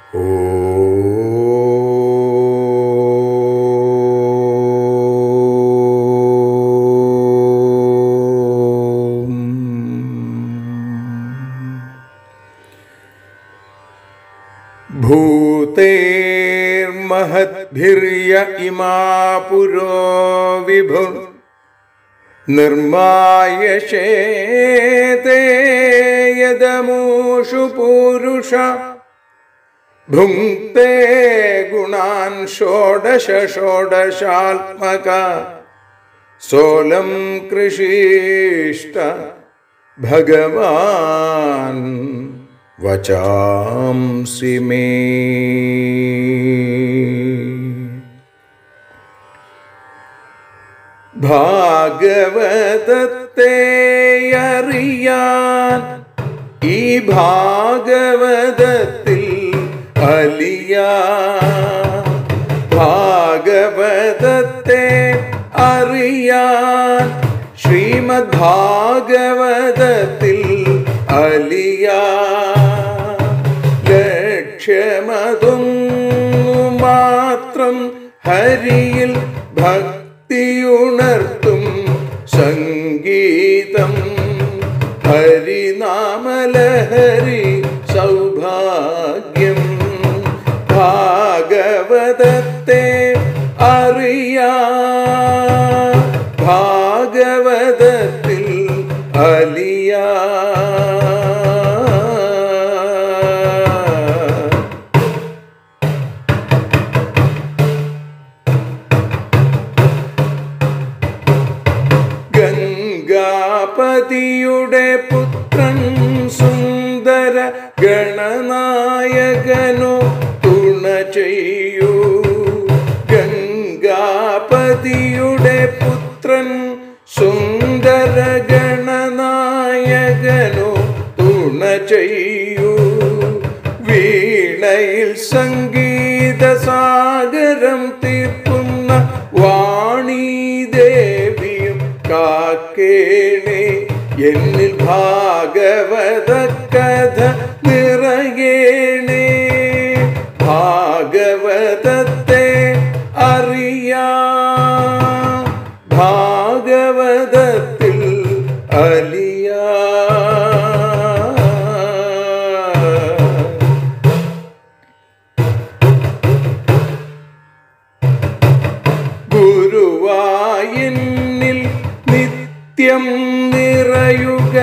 भूतेर्महद्भिर्य इमा पुरो विभुः निर्मायशेते यदमूषु पुरुषा भुङ्क्ते गुणान् षोडश षोडशात्मका सोलं कृषिष्ट भगवान् वचांसि मे। ഭാഗവതത്തെ അറിയാൻ ഈ ഭാഗവതത്തിൽ അലിയാൻ, ഭാഗവതത്തെ അറിയാൻ ശ്രീമദ് ഭാഗവതത്തിൽ അലിയാൻ. ലക്ഷ്യമതൊന്നു മാത്രം ഹരിയിൽ ഭക്തിയുണർത്തും സംഗീതം, ഹരിനാമലഹരി സൗഭാഗ്യം. ഭാഗവതത്തെ അറിയാൻ ഭാഗവതത്തിൽ അലിയാൻ. ഗംഗാപതിയുടെ പുത്രൻ സുന്ദര ഗണനായകനോ തുണ ചെയ്യൂ. ഗംഗാപതിയുടെ പുത്രൻ സുന്ദര ഗണനായകനോ തുണ ചെയ്യൂ. വീണയിൽ സംഗീത സാഗരം തീർക്കുന്ന വാണീദേവിയും കാക്കേണേ. എന്നിൽ ഭാഗവത കഥ നിറയേണേ. ഭാഗവതത്തെ അറിയാൻ ഭാഗവതത്തിൽ അലിയാൻ. ഗുരുവായൂരിൽ നിത്യം നിറയുക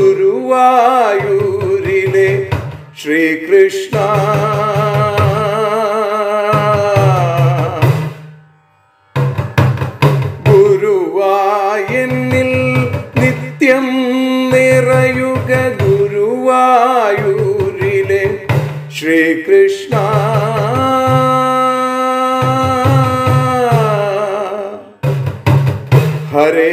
ഗുരുവായൂരിലെ ശ്രീകൃഷ്ണ. ഗുരുവായൂരിൽ നിത്യം നിറയുക ഗുരുവായൂരിലെ ശ്രീകൃഷ്ണ. ഹരേ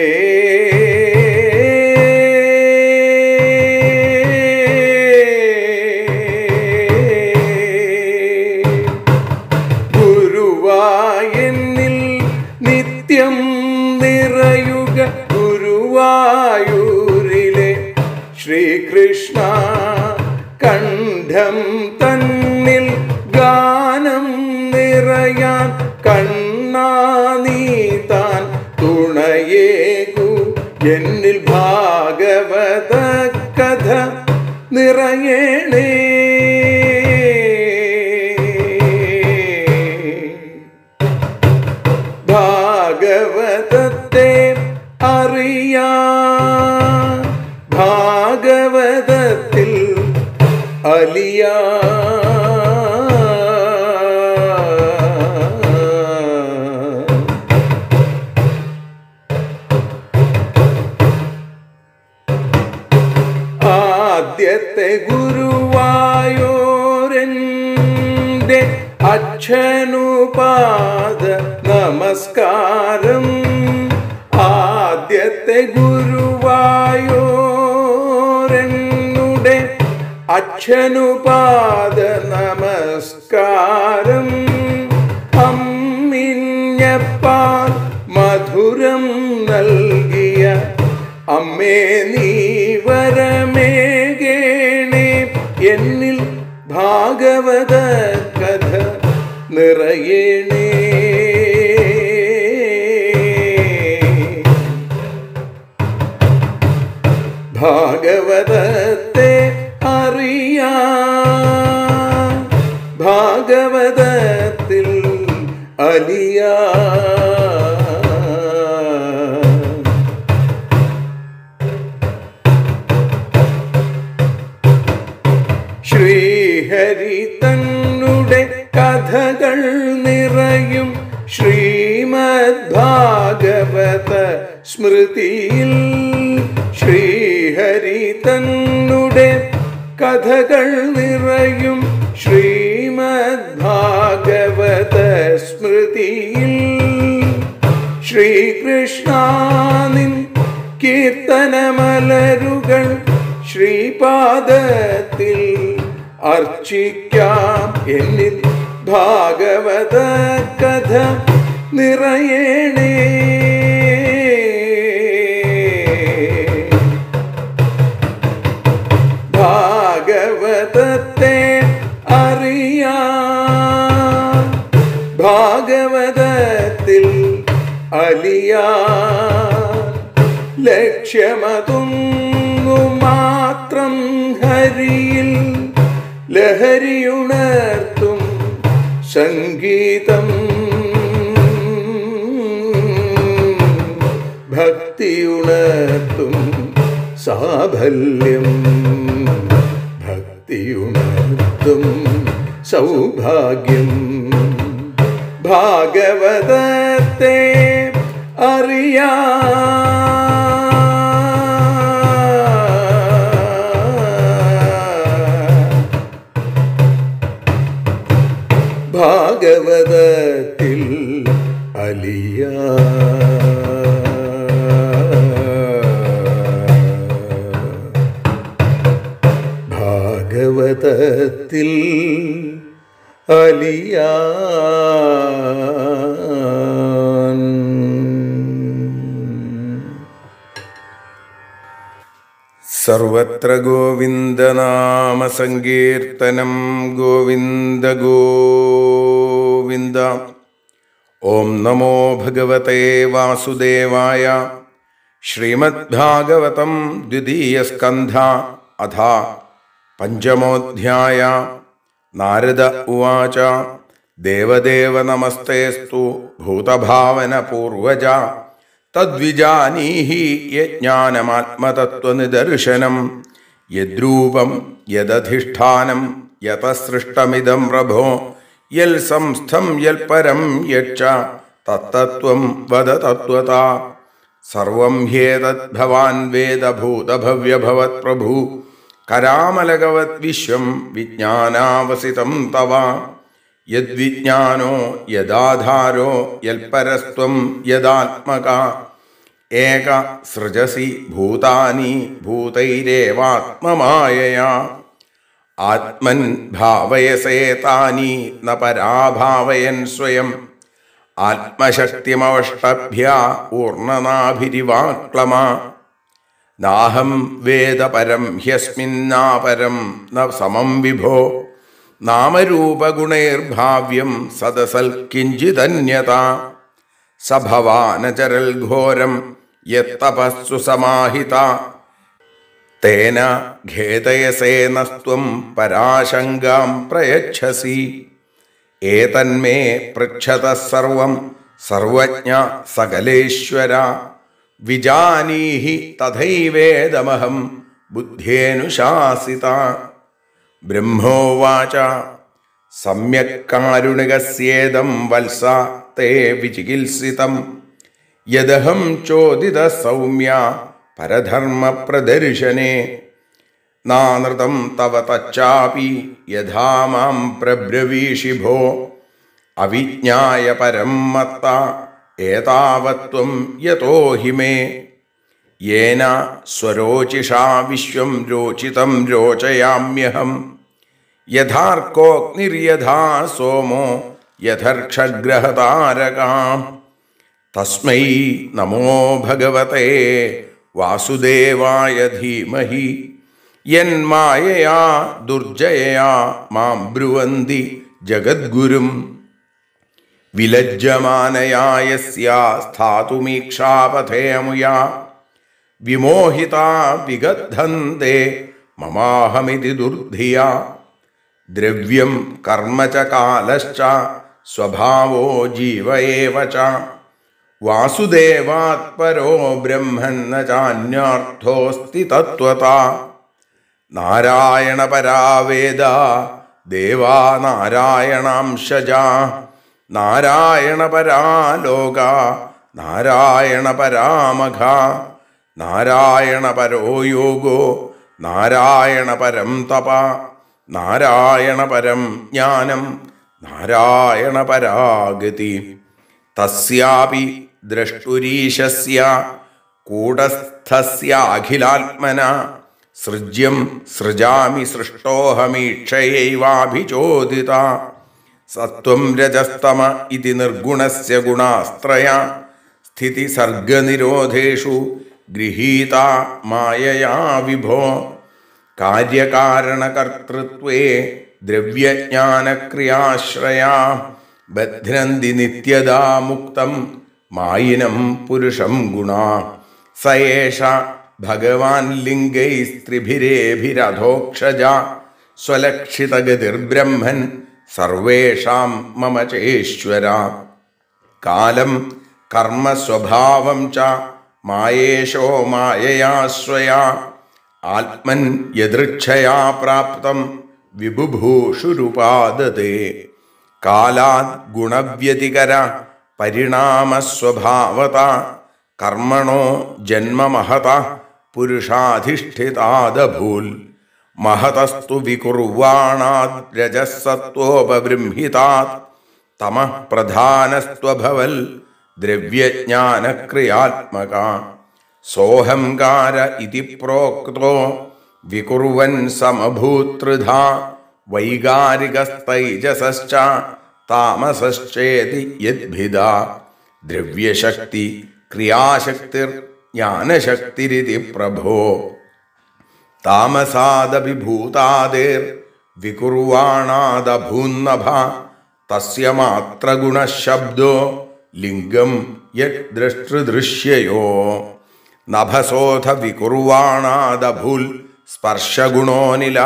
ഗുരുവായൂരിൽ നിത്യം നിറയുക ഗുരുവായൂരിലെ ശ്രീകൃഷ്ണ. കണ്ഠം തന്നിൽ ഗാനം നിറയാൻ കണ്ണാ നീ താൻ തുണയേകു. എന്നിൽ ഭാഗവത കഥ നിറയേണേ. ഭാഗവതത്തെ അറിയാൻ ഭാഗവതത്തിൽ അലിയാൻ. ആദ്യത്തെ ഗുരുവായൂരൻ്റെ അച്ഛനുപാദ നമസ്കാരം. ആദ്യത്തെ ഗുരുവായൂരനുടെ അച്ഛനുപാദ നമസ്കാരം. അമ്മിഞ്ഞപ്പാൽ മധുരം നൽകിയ അമ്മേ നീ വരമേകേണേ. എന്നിൽ ഭാഗവത കഥ നിറയണേ. ഭാഗവതത്തെ അറിയാൻ ഭാഗവതത്തിൽ അലിയാൻ. ശ്രീഹരി തന്നുടെ കഥകൾ നിറയും ശ്രീമദ് ഭാഗവത സ്മൃതിയിൽ. ശ്രീഹരി തന്നുടെ കഥകൾ നിറയും ശ്രീമദ് ഭാഗവത സ്മൃതിയിൽ. ശ്രീകൃഷ്ണാനിൻ കീർത്തനമലരുകൾ ശ്രീപാദത്തിൽ അർച്ചിക്കാം എന്നിൽ ഭാഗവത കഥ നിറയണേ. ഭാഗവതത്തെ അറിയാൻ ഭാഗവതത്തിൽ അലിയാൻ. ലക്ഷ്യമതൊന്നു മാത്രം ഹരിയിൽ ലഹരിയുണർത്തും സംഗീതം. ഭക്തിയുണർത്തും സാഫല്യം. ഭക്തിയുണർത്തും സൗഭാഗ്യം. ഭാഗവതത്തെ അറിയാൻ ഭാഗവതത്തിൽ അലിയാൻ. ഭാഗവതത്തിൽ അലിയാൻ. സർവത്ര ഗോവിന്ദനാമ സങ്കീർത്തനം. ഗോവിന്ദ ഗോവിന്ദ. ഓം നമോ ഭഗവതേ വാസുദേവായ. ശ്രീമദ്ഭാഗവതം ദ്വിതീയ സ്കന്ധ അഥ പഞ്ചമോധ്യായ. നാരദ ഉവാച. ദേവദേവ നമസ്തേസ്തു ഭൂതഭാവന പൂർവജ. തദ്വിജാനീഹി യജ്ഞാനമാത്മതത്വനിദർശനം. യദ്രൂപം യദധിഷ്ഠാനം യതസൃഷ്ടമിദം പ്രഭോ. യൽ സംസ്ഥം യൽ പരം യച്ച തത്തത്വം വദ തത്വതാ. സർവം ഹ്യേതദ് ഭവാൻ വേദ ഭൂതഭവ്യഭവത് പ്രഭു. കരാമലകവത് വിശ്വം വിജ്ഞാനാവസിതം തവ. യദ്വിജ്ഞാനോ യദാധാരോ യൽപരസ്ത്വം യദാത്മക. ഏക സൃജസി ഭൂതാനി ഭൂതൈരേവാത്മമായയാ. ആത്മൻ ഭാവയസേ താനി ന പരാഭാവയൻ സ്വയം. ആത്മശക്തിമവഷ്ടഭ്യ ഊർണനാഭിരിവാക്ലമ. നാഹം വേദ പരം ഹ്യസ്മിന്നാപരം ന സമം വിഭോ. നാമരൂപഗുണൈർഭാവ്യം സദസൽ കിഞ്ചിദന്യത. സഭവാനചരൽ ഘോരം യത്തപസ്സു സമാഹിത. തേന ഖേദയസേ നസ്ത്വം പരാശങ്കാം പ്രയച്ഛസി. ഏതന്മേ പൃച്ഛതഃ സർവം സർവജ്ഞ സകലേശ്വര. വിജാനീഹി തഥൈവേദമഹം ബുദ്ധ്യേനുശാസിത. ബ്രഹ്മോവാച. സമ്യക് കാരുണികസ്യേദം വത്സ തേ വിചികിത്സിതം. യദഹം ചോദിത സൗമ്യ പരധർമ്മ പ്രദർശനേ. നാനൃതം തവ തച്ചാപി യഥാ മാം പ്രബ്രവീഷി ഭോ. അവിജ്ഞായ പരം മത്ത ഏതാവത്വം യതോ ഹി മേ. യേന സ്വരോചിഷാ വിശ്വം രോചിതം രോചയാമ്യഹം. യഥാർക്കോഗ്നിര്യഥാ സോമോ യഥർക്ഷഗ്രഹതാരകാം. തസ്മൈ നമോ ഭഗവതേ വാസുദേവായ ധീമഹി. യന്മായയാ ദുർജയയാ മാം ബ്രുവന്തി ജഗദ്ഗുരും വിലജ്ജമാനയാ യസ്യാ സ്ഥാതുമീക്ഷാപഥേമുയാ വിമോഹിതാ വിഗദ്ധന്തെ മമാഹമിതി ദുർധിയാ ദ്രവ്യം കർമ്മ ച കാലശ്ച സ്വഭാവോ ജീവ ഏവ ച വാസുദേവാത് പരോ ബ്രഹ്മൻ ന ചാന്യാർത്ഥോസ്തി തത്വതാ നാരായണ പരാ വേദ ദേവാ നാരായണാംശജാ നാരായണ പരാ ലോക നാരായണ പരാമഘ നാരായണ പരോ യോഗോ നാരായണ പരം തപ നാരായണ പരം ജ്ഞാനം നാരായണ പരാഗതി തസ്യാപി ദ്രഷ്ടുരീശസ്യ കൂടസ്ഥസ്യ അഖിലാത്മന സൃജ്യം സൃജാമി സൃഷ്ടോഹമീക്ഷയൈവാഭിചോദിത സത്വം രജസ്തമ ഇതി നിർഗുണസ്യ ഗുണാസ്ത്രയ സ്ഥിതി സർഗനിരോധേഷു ഗൃഹീത മായയാ വിഭോ കാര്യകാരണകർത്തൃത്വേ ദ്രവ്യജ്ഞാനക്രിയാശ്രയാ ബധ്നന്തി നിത്യദാ മുക്തം മായിനം പുരുഷം ഗുണാ സ ഏഷ ഭഗവാൻ ലിംഗൈസ്ത്രിഭിരേഭിരധോക്ഷജ സ്വലക്ഷിതഗതിർബ്രഹ്മൻ സർവേഷാം മമ ചേശ്വര കാലം കർമ്മ സ്വഭാവം ച മായേശോ മായയാശ്രയാ ആത്മൻ യദൃച്ഛയാ പ്രാപ്തം വിബുഭൂഷുരുപാദതേ കാലാത് ഗുണവ്യതികര പരിണാമസ്വഭാവത കർമ്മണോ ജന്മമഹത പുരുഷാധിഷ്ഠിതാദഭൂൽ മഹതസ്തു വികുർവാണാദ് രജസ്സത്വോപബൃംഹിതാത് തമഃ പ്രധാനസ്ത്വഭവൽ ദ്രവ്യജ്ഞാനക്രിയാത്മക സോഹംകാര ഇതി പ്രോക്തോ വികുർവൻ സമഭൂത്രിധാ വൈകാരികസ്തൈജസശ്ച താമസശ്ചേതി യദ്ഭിദാ ദ്രവ്യശക്തി ക്രിയാശക്തിർ ജ്ഞാനശക്തിരിതി പ്രഭോ താമസാദഭിഭൂതാദേർ വികുർവാണാദഭൂന്നഭ തസ്യ മാത്രഗുണശബ്ദോ ലിംഗം യത് ദ്രഷ്ടൃദൃശ്യയോ നഭസോധ വികുർവാണാദഭൂൽ സ്പർശഗുണോനില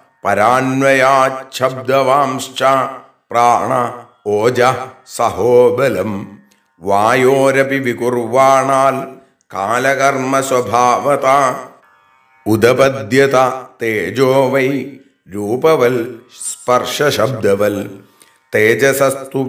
പരാന്വയാച്ഛബ്ദവാംശ്ച പ്രാണ ഓജ സഹോബലം വായോരപി വികുർവാണാൽ കാലകർമ്മ സ്വഭാവത ഉദപദ്യത തേജോ വൈ രൂപവൽ സ്പർശശബ്ദവൽ തേജസസ്തു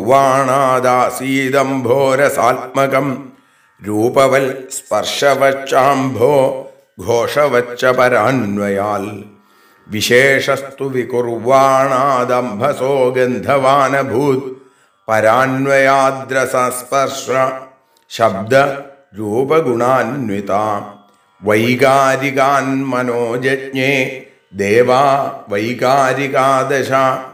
വികുർവാണാദാസീദംഭോരസാത്മകം രൂപവൽ സ്പർശവച്ചാംഭോ ഘോഷവച്ച പരാന്വയാൽ വിശേഷസ്തു വികുർവാണാദംഭസോ ഗന്ധവാനഭൂത് പരാന്വയാദ്രസസ്പർശ ശബ്ദ രൂപഗുണാന്വിത വൈകാരികാൻ മനോജജ്ഞേ ദേവാ വൈകാരികാദശ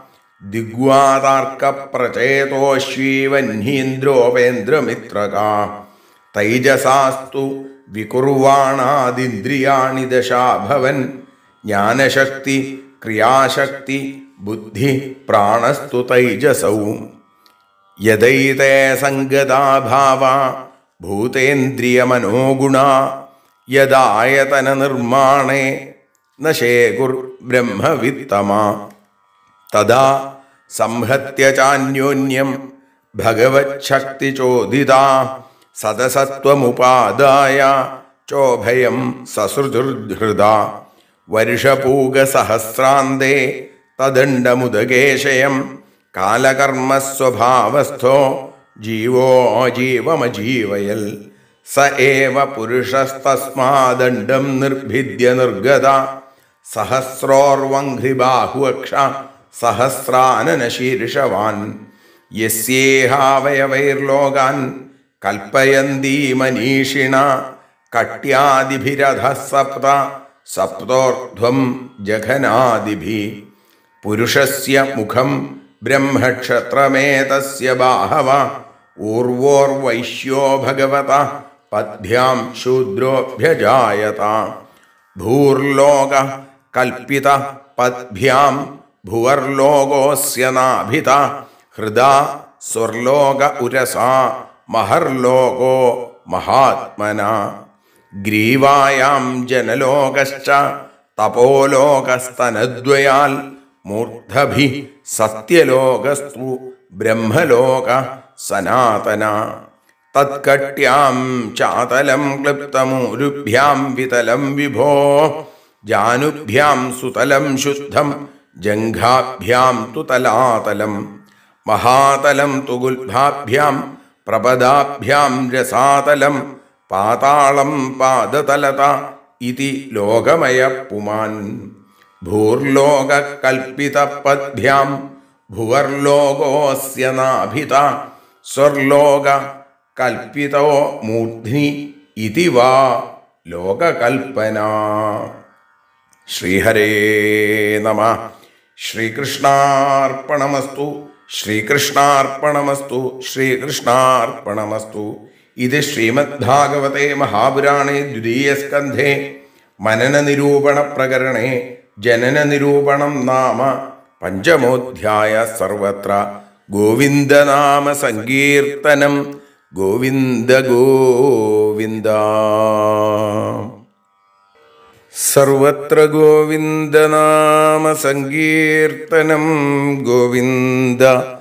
ദിഗ്വാതാർക്കപ്രചേതോശ്വീവഹ്നീന്ദ്രോപേന്ദ്രമിത്രക തൈജസാസ്തു വികുർവാണാദിന്ദ്രിയാണി ദശാഭവൻ ജ്ഞാനശക്തി ക്രിയാശക്തി ബുദ്ധി പ്രാണസ്തു തൈജസൗ യദൈതേ സംഗതാഭാവ ഭൂതേന്ദ്രിയമനോഗുണ യദായതന നിർമ്മാണേ നശേകുർ ബ്രഹ്മവിത്തമ തദാ സംഹത്യ ചാന്യോന്യം ഭഗവച്ഛക്തിചോദിതാ സദസത്വമുപാദായ ചോഭയം സസൃജുർഹൃദാ വർഷപൂഗസഹസ്രാന്തേ തദണ്ഡമുദകേശയം കാലകർമ്മസ്വഭാവസ്ഥോ ജീവോ ജീവമജീവയൽ സ ഏവ പുരുഷസ്തസ്മാദണ്ഡം നിർഭിദ്യ നിർഗത സഹസ്രോർവംഘ്രിബാഹുവക്ഷ സഹസ്രാനനശീർഷവാൻ യസ്യേഹാവയവൈർലോകാൻ കൽപ്പയന്തി മനീഷിണ കട്യാദിഭിരധഃ സപ്ത സപ്തോർധ്വം ജഘനാദിഭി പുരുഷസ്യ മുഖം ബ്രഹ്മക്ഷത്രമേതസ്യ ബാഹവ ഊർവോർവൈശ്യോ ഭഗവത പദ്ഭ്യാം ശൂദ്രോഭ്യജായത ഭൂർലോക കൽപ്പിത പദ്ഭ്യാം ഭുവർലോകോസ്യ നാഭിത ഹൃദാ സ്വർലോക ഉരസാ മഹർലോകോ മഹാത്മന ഗ്രീവായാം ജനലോകശ്ച തപോലോകസ്തനദ്വയാൽ മൂർധഭി സത്യലോകസ്തു ബ്രഹ്മലോക സനാതന തത്കട്യാം ചാതലം ക്ലിപ്തമൂരുഭ്യാം വിതലം വിഭോ ജാനുഭ്യാം സുതലം ശുദ്ധം ജംഘാഭ്യാം തു തലാതലം മഹാതലം തു ഗുൽഭാഭ്യാം പ്രപദാഭ്യാം രസാതലം പാതാളം പാദതലത ഇതി ലോകമയ പുമാൻ ഭൂർലോക കൽപ്പിത പദ്ഭ്യാം ഭുവർലോകോസ്യ നാഭിത സ്വർലോക കൽപ്പിതോ മൂർധ്നി ഇതി വാ ലോകകൽപ്പന. ശ്രീഹരേ നമഃ. ശ്രീകൃഷ്ണാർപ്പണമസ്തു. ശ്രീകൃഷ്ണാർപ്പണമസ്തു. ശ്രീകൃഷ്ണാർപ്പണമസ്തു. ഇത് ശ്രീമദ്ഭാഗവതേ മഹാപുരാണേ ദ്വിതീയസ്കന്ധേ മനനനിരൂപണ പ്രകരണേ ജനനനിരൂപണം നാമ പഞ്ചമോധ്യായ. സർവത്ര ഗോവിന്ദനാമ സങ്കീർത്തനം. ഗോവിന്ദ ഗോവിന്ദ. സർവത്ര ഗോവിന്ദനാമ സങ്കീർത്തനം. ഗോവിന്ദ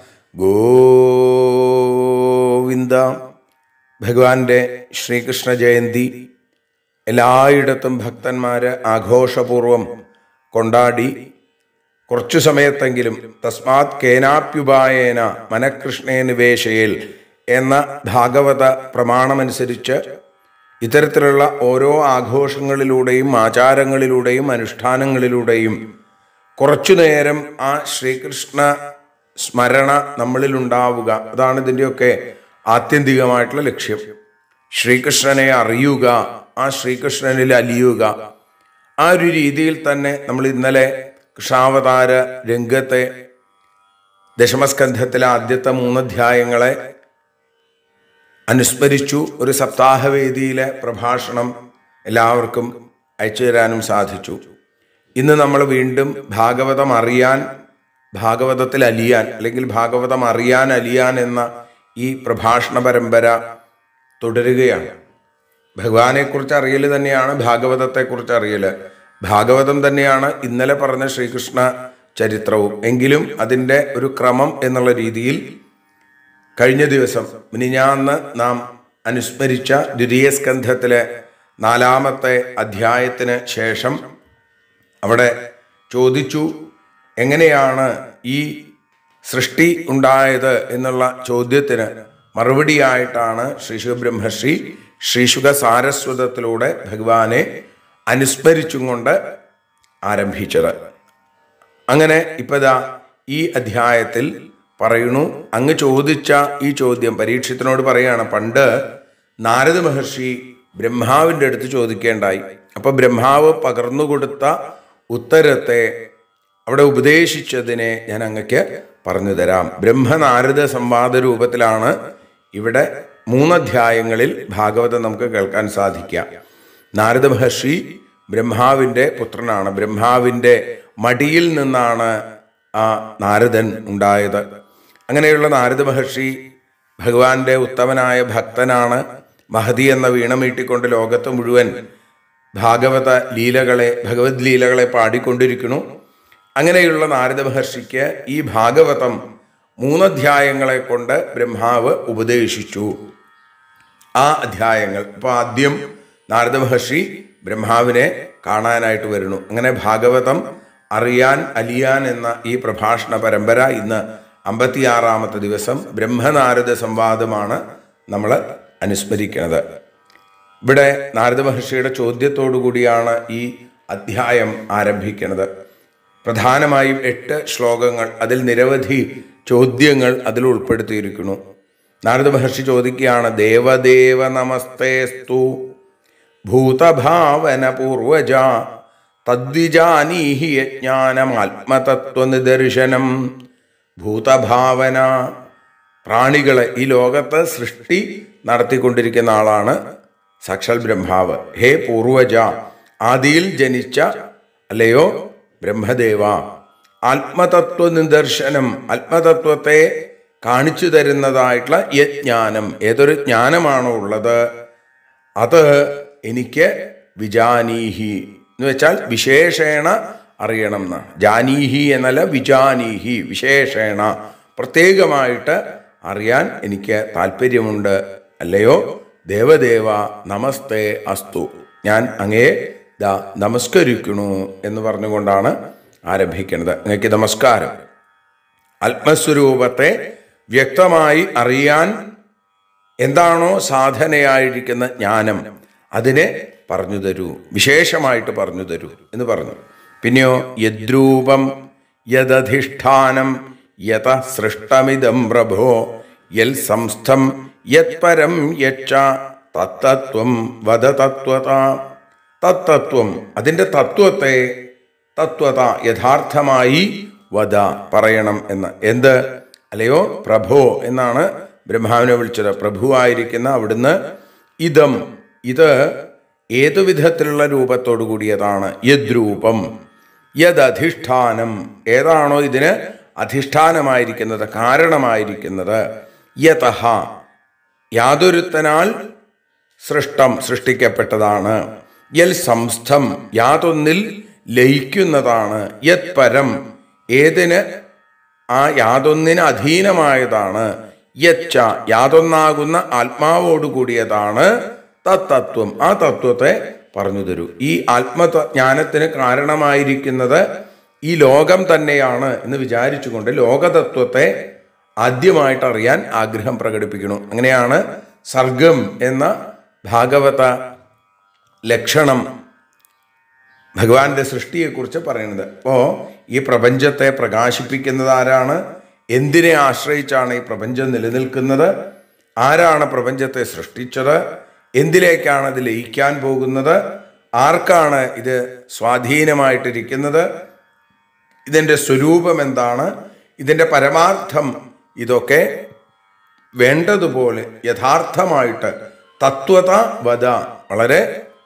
ഗോവിന്ദ. ഭഗവാന്റെ ശ്രീകൃഷ്ണ ജയന്തി എല്ലായിടത്തും ഭക്തന്മാര് ആഘോഷപൂർവം കൊണ്ടാടി കുറച്ചു സമയത്തെങ്കിലും തസ്മാത് കേനാപ്യുപായേന മനഃകൃഷ്ണേ നിവേശയേൽ എന്ന ഭാഗവത പ്രമാണമനുസരിച്ച് ഇത്തരത്തിലുള്ള ഓരോ ആഘോഷങ്ങളിലൂടെയും ആചാരങ്ങളിലൂടെയും അനുഷ്ഠാനങ്ങളിലൂടെയും കുറച്ചു നേരം ആ ശ്രീകൃഷ്ണ സ്മരണ നമ്മളിലുണ്ടാവുക, അതാണ് ഇതിൻ്റെയൊക്കെ ആത്യന്തികമായിട്ടുള്ള ലക്ഷ്യം. ശ്രീകൃഷ്ണനെ അറിയുക, ആ ശ്രീകൃഷ്ണനിൽ അലിയുക. ആ ഒരു രീതിയിൽ തന്നെ നമ്മൾ ഇന്നലെ കൃഷ്ണാവതാര രംഗത്തെ ദശമസ്കന്ധത്തിലെ ആദ്യത്തെ 3 അധ്യായങ്ങളെ അനുസ്മരിച്ചു. ഒരു സപ്താഹവേദിയിലെ പ്രഭാഷണം എല്ലാവർക്കും അയച്ചു തരാനും സാധിച്ചു. ഇന്ന് നമ്മൾ വീണ്ടും ഭാഗവതം അറിയാൻ, ഭാഗവതത്തിൽ അലിയാൻ, അല്ലെങ്കിൽ ഭാഗവതം അറിയാൻ അലിയാൻ എന്ന ഈ പ്രഭാഷണ പരമ്പര തുടരുകയാണ്. ഭഗവാനെക്കുറിച്ച് അറിയൽ തന്നെയാണ് ഭാഗവതത്തെക്കുറിച്ച് അറിയൽ. ഭാഗവതം തന്നെയാണ് ഇന്നലെ പറഞ്ഞ ശ്രീകൃഷ്ണ ചരിത്രവും. എങ്കിലും അതിൻ്റെ ഒരു ക്രമം എന്നുള്ള രീതിയിൽ കഴിഞ്ഞ ദിവസം മിനിഞ്ഞാന്ന് നാം അനുസ്മരിച്ച ദ്വിതീയ സ്കന്ധത്തിലെ 4-ാമത്തെ അധ്യായത്തിന് ശേഷം അവിടെ ചോദിച്ചു എങ്ങനെയാണ് ഈ സൃഷ്ടി ഉണ്ടായത് എന്നുള്ള ചോദ്യത്തിന് മറുപടിയായിട്ടാണ് ശ്രീശുക ബ്രഹ്മർഷി ശ്രീശുക സാരസ്വതത്തിലൂടെ ഭഗവാനെ അനുസ്മരിച്ചും കൊണ്ട് ആരംഭിച്ചത്. അങ്ങനെ ഇപ്പതാ ഈ അധ്യായത്തിൽ പറയുന്നു, അങ്ങ് ചോദിച്ച ഈ ചോദ്യം പരീക്ഷത്തിനോട് പറയാണ്. പണ്ട് നാരദ മഹർഷി ബ്രഹ്മാവിൻ്റെ അടുത്ത് ചോദിക്കേണ്ടായി. അപ്പൊ ബ്രഹ്മാവ് പകർന്നു കൊടുത്ത ഉത്തരത്തെ, അവിടെ ഉപദേശിച്ചതിനെ ഞാൻ അങ്ങക്ക് പറഞ്ഞു തരാം. ബ്രഹ്മനാരദ സംവാദ രൂപത്തിലാണ് ഇവിടെ 3 അധ്യായങ്ങളിൽ ഭാഗവതം നമുക്ക് കേൾക്കാൻ സാധിക്കുക. നാരദ മഹർഷി ബ്രഹ്മാവിൻ്റെ പുത്രനാണ്. ബ്രഹ്മാവിൻ്റെ മടിയിൽ നിന്നാണ് ആ നാരദൻ ഉണ്ടായത്. അങ്ങനെയുള്ള നാരദ മഹർഷി ഭഗവാന്റെ ഉത്തമനായ ഭക്തനാണ്. മഹതി എന്ന വീണ മീട്ടിക്കൊണ്ട് ലോകത്ത് മുഴുവൻ ഭാഗവത ലീലകളെ, ഭഗവത് ലീലകളെ പാടിക്കൊണ്ടിരിക്കുന്നു. അങ്ങനെയുള്ള നാരദ മഹർഷിക്ക് ഈ ഭാഗവതം 3 അധ്യായങ്ങളെ കൊണ്ട് ബ്രഹ്മാവ് ഉപദേശിച്ചു. ആ അധ്യായങ്ങൾ ഇപ്പോൾ ആദ്യം നാരദ മഹർഷി ബ്രഹ്മാവിനെ കാണാനായിട്ട് വരുന്നു. അങ്ങനെ ഭാഗവതം അറിയാൻ അലിയാൻ എന്ന ഈ പ്രഭാഷണ പരമ്പര ഇന്ന് 56-ാമത്തെ ദിവസം ബ്രഹ്മനാരദ സംവാദമാണ് നമ്മൾ അനുസ്മരിക്കുന്നത്. ഇവിടെ നാരദ മഹർഷിയുടെ ചോദ്യത്തോടു കൂടിയാണ് ഈ അധ്യായം ആരംഭിക്കുന്നത്. പ്രധാനമായും 8 ശ്ലോകങ്ങൾ, അതിൽ നിരവധി ചോദ്യങ്ങൾ അതിൽ ഉൾപ്പെടുത്തിയിരിക്കുന്നു. നാരദ മഹർഷി ചോദിക്കുകയാണ്, ദേവദേവ നമസ്തേസ്തു ഭൂതഭാവന പൂർവജ തദ്വിജാനീഹി യജ്ഞാനമാത്മതത്വനിദർശനം. ഭൂതഭാവന, പ്രാണികളെ, ഈ ലോകത്ത് സൃഷ്ടി നടത്തിക്കൊണ്ടിരിക്കുന്ന ആളാണ് സാക്ഷാൽ ബ്രഹ്മാവ്. ഹേ പൂർവജ, ആദിയിൽ ജനിച്ച അല്ലയോ ബ്രഹ്മദേവ, ആത്മതത്വ നിദർശനം, ആത്മതത്വത്തെ കാണിച്ചു തരുന്നതായിട്ടുള്ള യജ്ഞാനം, ഏതൊരു ജ്ഞാനമാണോ ഉള്ളത് അത് എനിക്ക് വിജാനീഹി എന്ന് വെച്ചാൽ വിശേഷേണ അറിയണം എന്നാണ്. ജാനീഹി എന്നല്ല, വിജാനീഹി, വിശേഷേണ പ്രത്യേകമായിട്ട് അറിയാൻ എനിക്ക് താല്പര്യമുണ്ട്. അല്ലയോ ദേവദേവ നമസ്തേ അസ്തു, ഞാൻ അങ്ങയെ നമസ്കരിക്കണു എന്ന് പറഞ്ഞുകൊണ്ടാണ് ആരംഭിക്കുന്നത്. അങ്ങക്ക് നമസ്കാരം. ആത്മസ്വരൂപത്തെ വ്യക്തമായി അറിയാൻ എന്താണോ സാധനയായിരിക്കുന്ന ജ്ഞാനം അതിനെ പറഞ്ഞു തരൂ, വിശേഷമായിട്ട് പറഞ്ഞു തരൂ എന്ന് പറഞ്ഞു. പിന്നെയോ യദ്രൂപം യദധിഷ്ഠാനം യത സൃഷ്ടമിദം പ്രഭോ യൽ സംസ്ഥം യത്പരം യക്ഷ തത്തത്വം വദ തത്വത. തത്തത്വം, അതിൻ്റെ തത്വത്തെ, തത്വത യഥാർത്ഥമായി വദ പറയണം എന്ന്. എന്ത്? അല്ലയോ പ്രഭോ എന്നാണ് ബ്രഹ്മാവിനെ വിളിച്ചത്. പ്രഭുവായിരിക്കുന്ന അവിടുന്ന് ഇതം, ഇത് ഏതു വിധത്തിലുള്ള രൂപത്തോടു കൂടിയതാണ്? യദ്രൂപം യദധിഷ്ഠാനം, ഏതാണോ ഇതിന് അധിഷ്ഠാനമായിരിക്കുന്നത്, കാരണമായിരിക്കുന്നത്. യതഃ, യാതൊരുത്തനാൽ സൃഷ്ടം, സൃഷ്ടിക്കപ്പെട്ടതാണ്. യൽ സംസ്ഥം, യാതൊന്നിൽ ലയിക്കുന്നതാണ്. യത് പരം, ഏതിന് ആ യാതൊന്നിന് അധീനമായതാണ്. യച്ച, യാതൊന്നാകുന്ന ആത്മാവോടുകൂടിയതാണ്. തത്തത്വം, ആ തത്വത്തെ പറഞ്ഞു തരൂ. ഈ ആത്മജ്ഞാനത്തിന് കാരണമായിരിക്കുന്നത് ഈ ലോകം തന്നെയാണ് എന്ന് വിചാരിച്ചുകൊണ്ട് ലോകതത്വത്തെ ആദ്യമായിട്ട് അറിയാൻ ആഗ്രഹം പ്രകടിപ്പിക്കണം. അങ്ങനെയാണ് സർഗം എന്ന ഭാഗവത ലക്ഷണം ഭഗവാന്റെ സൃഷ്ടിയെക്കുറിച്ച് പറയുന്നത്. അപ്പോൾ ഈ പ്രപഞ്ചത്തെ പ്രകാശിപ്പിക്കുന്നത് ആരാണ്? എന്തിനെ ആശ്രയിച്ചാണ് ഈ പ്രപഞ്ചം നിലനിൽക്കുന്നത്? ആരാണ് പ്രപഞ്ചത്തെ സൃഷ്ടിച്ചത്? എന്തിലേക്കാണ് ഇത് ലയിക്കാൻ പോകുന്നത്? ആർക്കാണ് ഇത് സ്വാധീനമായിട്ടിരിക്കുന്നത്? ഇതിൻ്റെ സ്വരൂപം എന്താണ്? ഇതിൻ്റെ പരമാർത്ഥം, ഇതൊക്കെ വേണ്ടതുപോലെ യഥാർത്ഥമായിട്ട് തത്വത വദ, വളരെ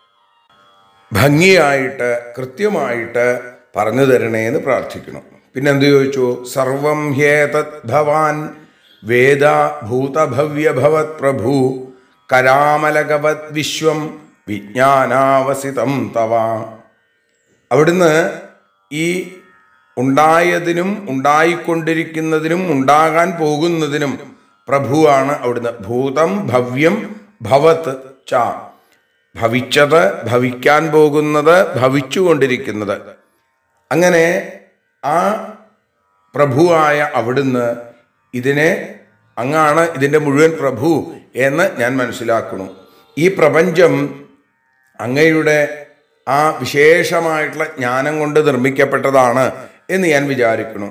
ഭംഗിയായിട്ട് കൃത്യമായിട്ട് പറഞ്ഞു തരണേ എന്ന് പ്രാർത്ഥിക്കണം. പിന്നെന്ത് ചോദിച്ചു? സർവം ഹ്യേതത് ഭവാൻ വേദ ഭൂതഭവ്യഭവത് പ്രഭു കരാമലകവത് വിശ്വം വിജ്ഞാനാവസിതം തവ. അവിടുന്ന് ഈ ഉണ്ടായതിനും ഉണ്ടായിക്കൊണ്ടിരിക്കുന്നതിനും ഉണ്ടാകാൻ പോകുന്നതിനും പ്രഭുവാണ് അവിടുന്ന്. ഭൂതം ഭവ്യം ഭവത് ച, ഭവിച്ചത്, ഭവിക്കാൻ പോകുന്നത്, ഭവിച്ചുകൊണ്ടിരിക്കുന്നത്. അങ്ങനെ ആ പ്രഭുവായ അവിടുന്ന് ഇതിനെ, അങ്ങാണ് ഇതിൻ്റെ മുഴുവൻ പ്രഭു എന്ന് ഞാൻ മനസ്സിലാക്കുന്നു. ഈ പ്രപഞ്ചം അങ്ങയുടെ ആ വിശേഷമായിട്ടുള്ള ജ്ഞാനം കൊണ്ട് നിർമ്മിക്കപ്പെട്ടതാണ് എന്ന് ഞാൻ വിചാരിക്കുന്നു.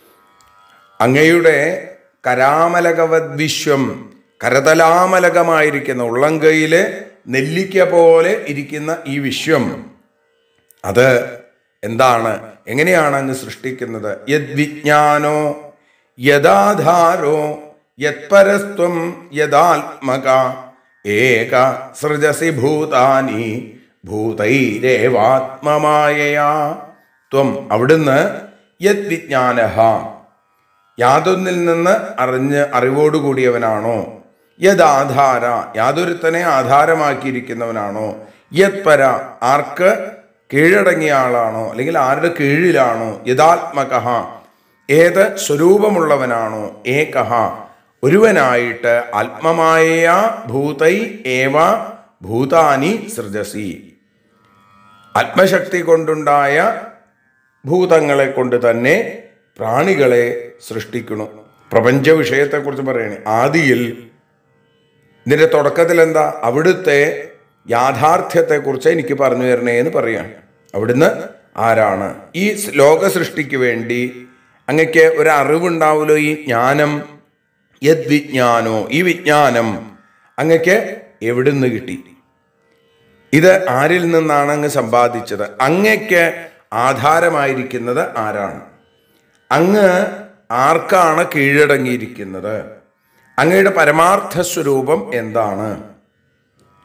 അങ്ങയുടെ കരാമലകവത് വിശ്വം, കരതലാമലകമായിരിക്കുന്ന ഉള്ളംകൈയില് നെല്ലിക്ക പോലെ ഇരിക്കുന്ന ഈ വിശ്വം, അത് എന്താണ്? എങ്ങനെയാണ് അങ്ങ് സൃഷ്ടിക്കുന്നത്? യദ്വിജ്ഞാനോ യദാധാരോ യത്പരസ്ത്വം യദാത്മക ഏക സൃജസി ഭൂതാനി ഭൂതൈരേവാത്മമായയാ ത്വം. അവിടുന്ന് യദ്വിജ്ഞാനഃ, യാതൊന്നിൽ നിന്ന് അറിവോടുകൂടിയവനാണോ? യദാധാര, യാതൊരുത്തനെ ആധാരമാക്കിയിരിക്കുന്നവനാണോ? യത്പര, ആർക്ക് കീഴടങ്ങിയ ആളാണോ, അല്ലെങ്കിൽ ആരുടെ കീഴിലാണോ? യദാത്മകഃ, ഏത് സ്വരൂപമുള്ളവനാണോ? ഏകഃ, ഒരുവനായിട്ട്. ആത്മമായ ഭൂതൈ ഏവ ഭൂതാനി സൃജസി, ആത്മശക്തി കൊണ്ടുണ്ടായ ഭൂതങ്ങളെ കൊണ്ട് തന്നെ പ്രാണികളെ സൃഷ്ടിക്കുന്നു. പ്രപഞ്ച വിഷയത്തെക്കുറിച്ച് പറയണേ. ആദിയിൽ ഇതിൻ്റെ തുടക്കത്തിൽ എന്താ? അവിടുത്തെ യാഥാർത്ഥ്യത്തെക്കുറിച്ച് എനിക്ക് പറഞ്ഞു തരണേ എന്ന് പറയാണ്. അവിടുന്ന് ആരാണ്? ഈ ലോക സൃഷ്ടിക്ക് വേണ്ടി അങ്ങക്ക് ഒരു അറിവുണ്ടാവുമല്ലോ, ഈ ജ്ഞാനം. യദ്വിജ്ഞാനോ, ഈ വിജ്ഞാനം അങ്ങക്ക് എവിടുന്ന് കിട്ടി? ഇത് ആരിൽ നിന്നാണ് അങ്ങ് സമ്പാദിച്ചത്? അങ്ങക്ക് ആധാരമായിരിക്കുന്നത് ആരാണ്? അങ്ങ് ആർക്കാണ് കീഴടങ്ങിയിരിക്കുന്നത്? അങ്ങയുടെ പരമാർത്ഥ സ്വരൂപം എന്താണ്?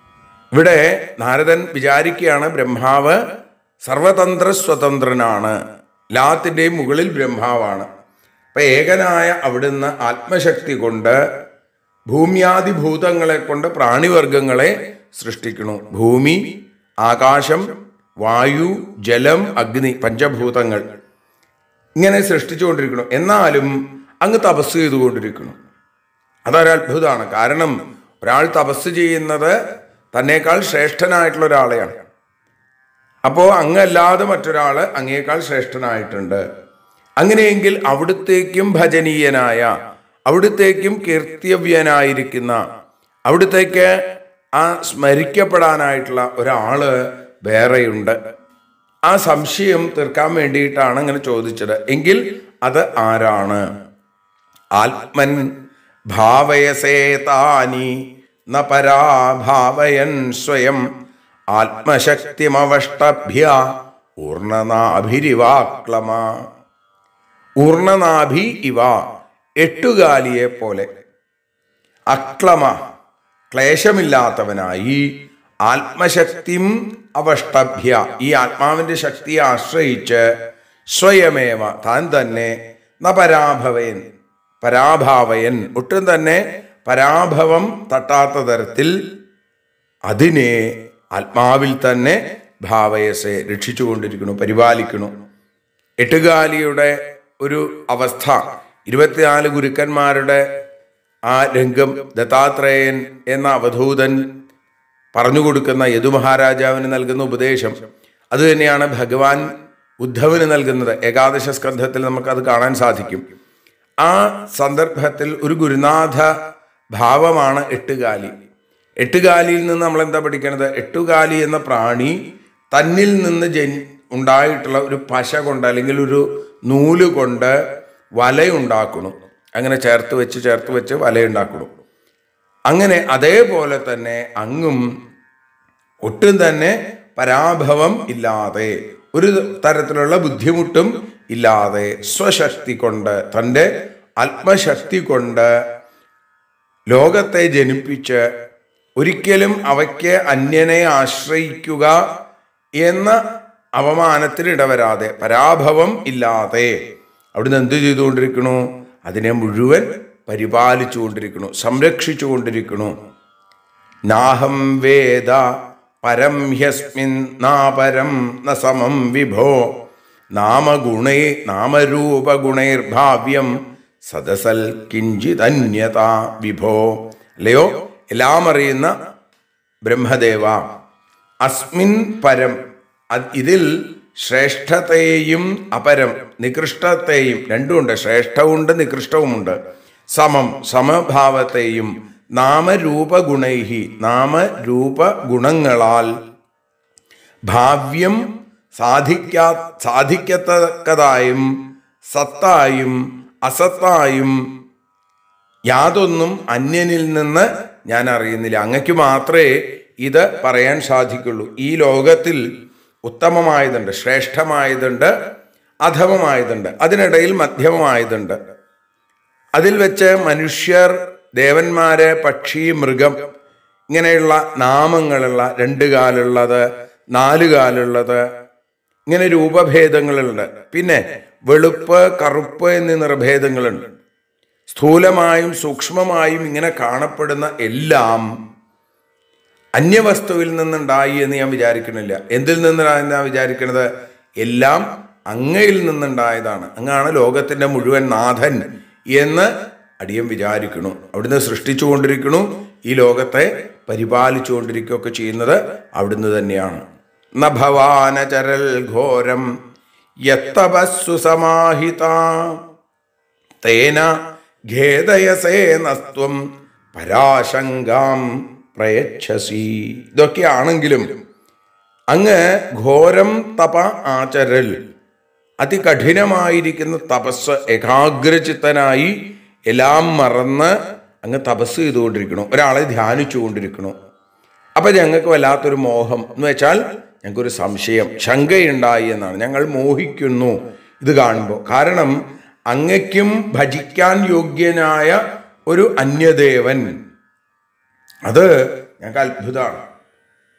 ഇവിടെ നാരദൻ വിചാരിക്കുകയാണ് ബ്രഹ്മാവ് സർവതന്ത്ര സ്വതന്ത്രനാണ്, എല്ലാത്തിൻ്റെയും മുകളിൽ ബ്രഹ്മാവാണ്. അപ്പൊ ഏകനായ അവിടുന്ന് ആത്മശക്തി കൊണ്ട് ഭൂമ്യാദിഭൂതങ്ങളെ കൊണ്ട് പ്രാണിവർഗങ്ങളെ സൃഷ്ടിക്കണു. ഭൂമി, ആകാശം, വായു, ജലം, അഗ്നി, പഞ്ചഭൂതങ്ങൾ ഇങ്ങനെ സൃഷ്ടിച്ചുകൊണ്ടിരിക്കണം. എന്നാലും അങ്ങ് തപസ് ചെയ്തുകൊണ്ടിരിക്കണം. അതൊരത്ഭുതമാണ്. കാരണം ഒരാൾ തപസ് ചെയ്യുന്നത് തന്നേക്കാൾ ശ്രേഷ്ഠനായിട്ടുള്ള ഒരാളെയാണ്. അപ്പോൾ അങ്ങല്ലാതെ മറ്റൊരാൾ അങ്ങേക്കാൾ ശ്രേഷ്ഠനായിട്ടുണ്ട്. അങ്ങനെയെങ്കിൽ അവിടുത്തേക്കും ഭജനീയനായ, അവിടുത്തേക്കും കീർത്തിവ്യനായിരിക്കുന്ന, അവിടുത്തേക്ക് ആ സ്മരിക്കപ്പെടാനായിട്ടുള്ള ഒരാള് വേറെയുണ്ട്. ആ സംശയം തീർക്കാൻ വേണ്ടിയിട്ടാണ് അങ്ങനെ ചോദിച്ചത്. എങ്കിൽ അത് ആരാണ്? ആത്മൻ ഭാവയസേതാനി ന പരാഭാവയൻ സ്വയം ആത്മശക്തിമവഷ്ടഭ്യ ഊർണനാഭിരിവാക്ലമ. ഊർണനാഭി ഇവ, എട്ടുകാലിയെ പോലെ, അക്ലമ ക്ലേശമില്ലാത്തവനായി, ആത്മശക്തിം അവഷ്ടഭ്യ ഈ ആത്മാവിന്റെ ശക്തിയെ ആശ്രയിച്ച്, സ്വയമേവ താൻ തന്നെ, ന പരാഭവയൻ പരാഭാവയൻ ഒട്ടും തന്നെ പരാഭവം തട്ടാത്ത തരത്തിൽ അതിനെ ആത്മാവിൽ തന്നെ ഭാവയസെ രക്ഷിച്ചുകൊണ്ടിരിക്കുന്നു, പരിപാലിക്കുന്നു. എട്ടുകാലിയുടെ ഒരു അവസ്ഥ 24 ഗുരുക്കന്മാരുടെ ആ രംഗം ദത്താത്രേയൻ എന്ന അവധൂതൻ പറഞ്ഞു കൊടുക്കുന്ന യദുമഹാരാജാവിന് നൽകുന്ന ഉപദേശം അത് തന്നെയാണ് ഭഗവാൻ ഉദ്ധവന് നൽകുന്നത്. ഏകാദശ സ്കന്ധത്തിൽ നമുക്കത് കാണാൻ സാധിക്കും. ആ സന്ദർഭത്തിൽ ഒരു ഗുരുനാഥ ഭാവമാണ് എട്ടുകാലി. എട്ടുകാലിയിൽ നിന്ന് നമ്മൾ എന്താ പഠിക്കണത്? എട്ടുകാലി എന്ന പ്രാണി തന്നിൽ നിന്ന് ഉണ്ടായിട്ടുള്ള ഒരു പശ കൊണ്ട് അല്ലെങ്കിൽ ഒരു നൂല് കൊണ്ട് വലയുണ്ടാക്കണം. അങ്ങനെ ചേർത്ത് വെച്ച് വലയുണ്ടാക്കണം. അങ്ങനെ അതേപോലെ തന്നെ അങ്ങും ഒട്ടും തന്നെ പരാഭവം ഇല്ലാതെ, ഒരു തരത്തിലുള്ള ബുദ്ധിമുട്ടും ഇല്ലാതെ, സ്വശക്തി കൊണ്ട്, തൻ്റെ ആത്മശക്തി കൊണ്ട് ലോകത്തെ ജനിപ്പിച്ച് ഒരിക്കലും അവയ്ക്ക് അന്യനെ ആശ്രയിക്കുക എന്ന അവമാനത്തിനിടവരാതെ, പരാഭവം ഇല്ലാതെ അവിടുന്ന് എന്ത് ചെയ്തുകൊണ്ടിരിക്കണു? അതിനെ മുഴുവൻ പരിപാലിച്ചുകൊണ്ടിരിക്കണു, സംരക്ഷിച്ചുകൊണ്ടിരിക്കണു. നാഹം വേദ പരം ഹ്യസ്മിൻ നാപരം ന സമം വിഭോ നാമരൂപഗുണൈർഭാവ്യം സദസൽ കിഞ്ചിതന്യത വിഭോ. അല്ലയോ എല്ലാം അറിയുന്ന ബ്രഹ്മദേവ, അസ്മിൻ പരം, ഇതിൽ ശ്രേഷ്ഠത്തെയും അപരം നികൃഷ്ടത്തെയും രണ്ടുമുണ്ട്, ശ്രേഷ്ഠവുമുണ്ട് നികൃഷ്ടവുമുണ്ട്. സമം സമഭാവത്തെയും നാമരൂപഗുണൈഹി നാമരൂപഗുണങ്ങളാൽ ഭാവ്യം സാധിക്കത്തക്കതായും സത്തായും അസത്തായും യാതൊന്നും അന്യനിൽ നിന്ന് ഞാൻ അറിയുന്നില്ല. അങ്ങക്ക് മാത്രമേ ഇത് പറയാൻ സാധിക്കുള്ളൂ. ഈ ലോകത്തിൽ ഉത്തമമായതുണ്ട്, ശ്രേഷ്ഠമായതുണ്ട്, അധമമായതുണ്ട്, അതിനിടയിൽ മധ്യമമായതുണ്ട്. അതിൽ വെച്ച് മനുഷ്യർ, ദേവന്മാര്, പക്ഷി, മൃഗം ഇങ്ങനെയുള്ള നാമങ്ങളുള്ള, 2 കാലുള്ളത്, 4 കാലുള്ളത്, ഇങ്ങനെ രൂപഭേദങ്ങളുണ്ട്. പിന്നെ വെളുപ്പ്, കറുപ്പ് എന്നീ നിറഭേദങ്ങളുണ്ട്. സ്ഥൂലമായും സൂക്ഷ്മമായും ഇങ്ങനെ കാണപ്പെടുന്ന എല്ലാം അന്യവസ്തുവിൽ നിന്നുണ്ടായി എന്ന് ഞാൻ വിചാരിക്കണില്ല. എന്തിൽ നിന്നാണ് ഞാൻ വിചാരിക്കുന്നത്? എല്ലാം അങ്ങയിൽ നിന്നുണ്ടായതാണ്. അങ്ങാണ് ലോകത്തിന്റെ മുഴുവൻ നാഥൻ എന്ന് അടിയൻ വിചാരിക്കണു. അവിടുന്ന് സൃഷ്ടിച്ചുകൊണ്ടിരിക്കണു, ഈ ലോകത്തെ പരിപാലിച്ചുകൊണ്ടിരിക്കുകയൊക്കെ ചെയ്യുന്നത് അവിടുന്ന് തന്നെയാണ്. നഭവാനചരൽ ഘോരം യത്തപസ്സു സമാഹിത തേന ഖേദയസേ നസ്ത്വം പരാശങ്കാം പ്രയച്ഛസി. ഇതൊക്കെയാണെങ്കിലും അങ്ങ് ഘോരം തപ ആചരൽ, അതികഠിനമായിരിക്കുന്ന തപസ്, ഏകാഗ്രചിത്തനായി എല്ലാം മറന്ന് അങ്ങ് തപസ് ചെയ്തുകൊണ്ടിരിക്കണു, ഒരാളെ ധ്യാനിച്ചുകൊണ്ടിരിക്കണു. അപ്പം ഞങ്ങൾക്ക് വല്ലാത്തൊരു മോഹം എന്ന് വെച്ചാൽ ഞങ്ങൾക്കൊരു സംശയം, ശങ്കയുണ്ടായി എന്നാണ്. ഞങ്ങൾ മോഹിക്കുന്നു ഇത് കാണുമ്പോൾ. കാരണം അങ്ങയ്ക്കും ഭജിക്കാൻ യോഗ്യനായ ഒരു അന്യദേവൻ, അത് ഞങ്ങൾക്ക് അത്ഭുതമാണ്.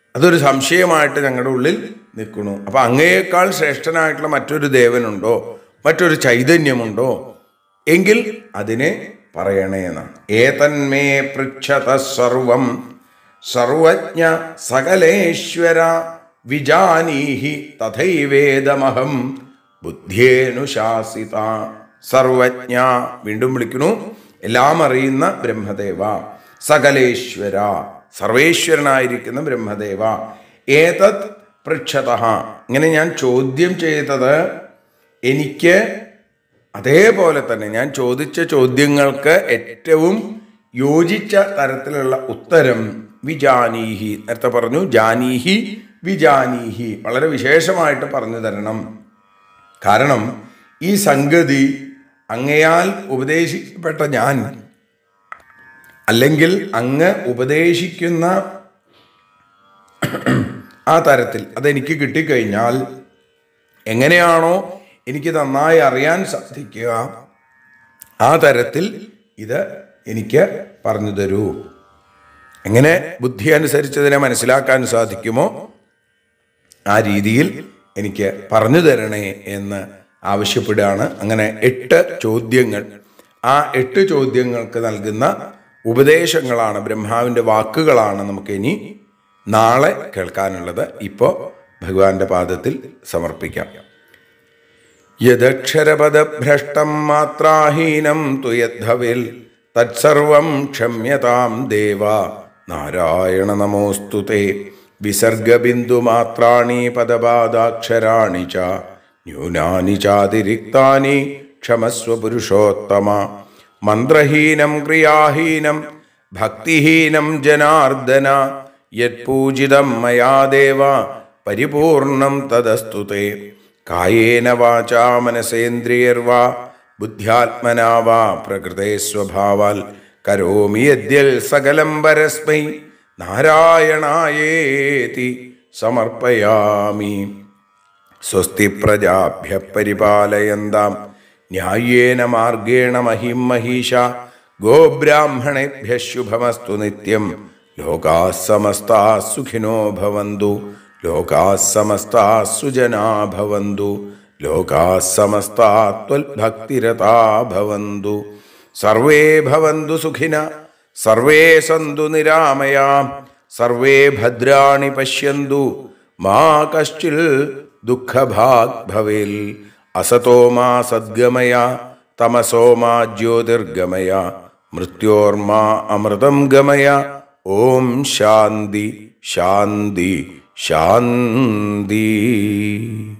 അതൊരു സംശയമായിട്ട് ഞങ്ങളുടെ ഉള്ളിൽ നിൽക്കണു. അപ്പൊ അങ്ങയേക്കാൾ ശ്രേഷ്ഠനായിട്ടുള്ള മറ്റൊരു ദേവനുണ്ടോ, മറ്റൊരു ചൈതന്യമുണ്ടോ എങ്കിൽ അതിനെ പറയണേ എന്നാണ്. ഏതന്മേ പൃച്ഛത സർവം സർവജ്ഞ സകലേശ്വര വിജാനീഹി തഥൈവേദമഹം ബുദ്ധ്യേനുശാസിത. സർവജ്ഞ, വീണ്ടും വിളിക്കുന്നു, എല്ലാം അറിയുന്ന ബ്രഹ്മദേവ, സകലേശ്വര, സർവേശ്വരനായിരിക്കുന്ന ബ്രഹ്മദേവ, ഏതത് പൃച്ഛത, ഇങ്ങനെ ഞാൻ ചോദ്യം ചെയ്തത് എനിക്ക് അതേപോലെ തന്നെ ഞാൻ ചോദിച്ച ചോദ്യങ്ങൾക്ക് ഏറ്റവും യോജിച്ച തരത്തിലുള്ള ഉത്തരം വിജാനീഹി, നേരത്തെ പറഞ്ഞു ജാനീഹി വിജാനീഹി, വളരെ വിശേഷമായിട്ട് പറഞ്ഞു തരണം. കാരണം ഈ സംഗതി അങ്ങയാൽ ഉപദേശിക്കപ്പെട്ട ഞാൻ, അല്ലെങ്കിൽ അങ്ങ് ഉപദേശിക്കുന്ന ആ തരത്തിൽ അതെനിക്ക് കിട്ടിക്കഴിഞ്ഞാൽ എങ്ങനെയാണോ എനിക്ക് നന്നായി അറിയാൻ സാധിക്കുക ആ തരത്തിൽ ഇത് എനിക്ക് പറഞ്ഞു തരൂ. എങ്ങനെ ബുദ്ധി അനുസരിച്ചതിനെ മനസ്സിലാക്കാൻ സാധിക്കുമോ ആ രീതിയിൽ എനിക്ക് പറഞ്ഞു തരണേ എന്ന് ആവശ്യപ്പെടുകയാണ്. അങ്ങനെ 8 ചോദ്യങ്ങൾ, ആ 8 ചോദ്യങ്ങൾക്ക് നൽകുന്ന ഉപദേശങ്ങളാണ്, ബ്രഹ്മാവിൻ്റെ വാക്കുകളാണ് നമുക്ക് ഇനി നാളെ കേൾക്കാനുള്ളത്. ഇപ്പോൾ ഭഗവാന്റെ പാദത്തിൽ സമർപ്പിക്കാം. യദക്ഷരപദഭ്രഷ്ടം മാത്രാഹീനം തു യദ്ഭവേൽ തത്സർവം ക്ഷമ്യതാം ദേവ നാരായണ നമോസ്തുതേ. വിസർഗബിന്ദുമാത്രാണി പദപാദാക്ഷരാണി ച ന്യൂനാനി ചാതിരിക്താനി ക്ഷമസ്വ പുരുഷോത്തമ. മന്ത്രഹീനം ക്രിയാഹീനം ഭക്തിഹീനം ജനാർദ്ദന യത്പൂജിതം മയാ ദേവ പരിപൂർണം തദസ്തുതേ. കായേന വാചാ മനസേന്ദ്രിയർവാ ബുദ്ധ്യാത്മനാ വാ പ്രകൃതേ സ്വഭാവാൽ കരോമി യദ്യൽ സകലം പരസ്മൈ നാരായണായേതി സമർപ്പയാമി. സ്വസ്തി പ്രജാഭ്യ പരിപാലയന്താം ന്യായേന മാർഗേണ മഹിം മഹീഷ. ഗോബ്രാഹ്മണേഭ്യ ശുഭമസ്തു നിത്യം. ലോകാഃ സമസ്താഃ സുഖിനോ ഭവന്തു. ലോകാഃ സമസ്താഃ സുജനാ ഭവന്തു. ലോകാഃ സമസ്താഃ ത്വൽഭക്തിരതാ ഭവന്തു. സർവേ ഭവന്തു സുഖിനഃ സർവേ സന്തു നിരാമയാം. സർവേ ഭദ്രാണി പശ്യന്തു മാ കശ്ചിൽ ദുഃഖഭാഗ് ഭവേൽ. അസതോ മാ സദ്ഗമയ തമസോ മാ ജ്യോതിർഗമയ മൃത്യോർമാ അമൃതം ഗമയ. ഓം ശാന്തി ശാന്തി ശാന്തി.